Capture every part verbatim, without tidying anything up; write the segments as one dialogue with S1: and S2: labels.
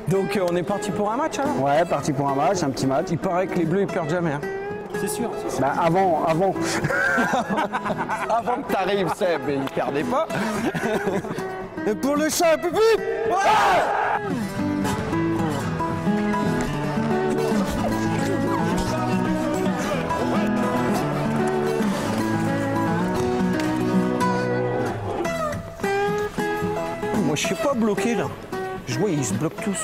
S1: Donc euh, on est parti pour un match alors?
S2: Ouais, parti pour un match, un petit match.
S1: Il paraît que les Bleus ils perdent jamais. Hein.
S3: C'est sûr, c'est sûr.
S2: Bah avant, avant.
S1: Avant que t'arrives, Seb, ils perdaient pas. Et pour le chat, plus vite! Moi je suis pas bloqué là. Je vois ils se bloquent tous.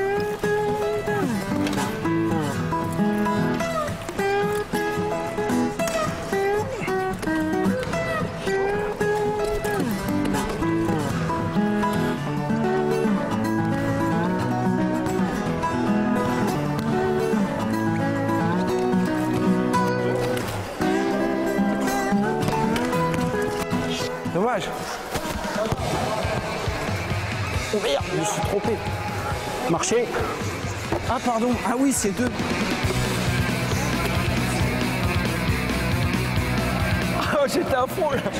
S1: Dommage. Oh merde, je me suis trompé.
S2: Marché.
S1: Ah pardon, ah oui c'est deux. Oh j'étais à fond là.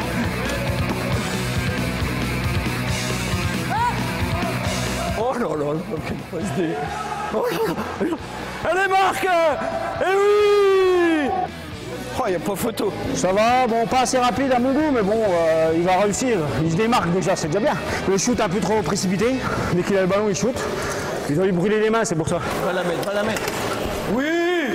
S1: Oh là là, quelle passe D. Oh là là. Elle est marque. Eh oui. Oh, il n'y a pas photo.
S2: Ça va, bon, pas assez rapide à mon goût, mais bon, euh, il va réussir. Il se démarque déjà, c'est déjà bien. Le shoot un peu trop précipité. Dès qu'il a le ballon, il shoot. Il doit lui brûler les mains, c'est pour ça.
S1: Va la mettre, va la mettre. Oui.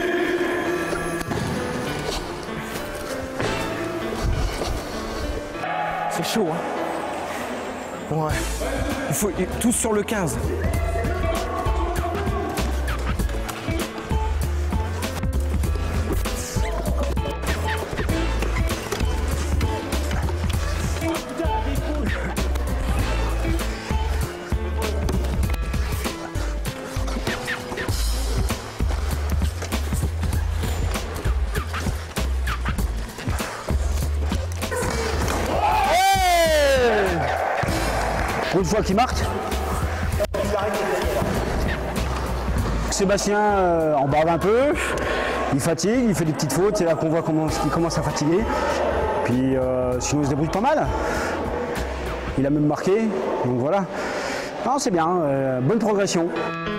S1: C'est chaud, hein. Ouais. Il faut tous sur le quinze.
S2: Une fois qu'il marque. Sébastien euh, en bave un peu, il fatigue, il fait des petites fautes, c'est là qu'on voit comment il commence à fatiguer. Puis euh, sinon il se débrouille pas mal. Il a même marqué, donc voilà. Non, c'est bien, euh, bonne progression.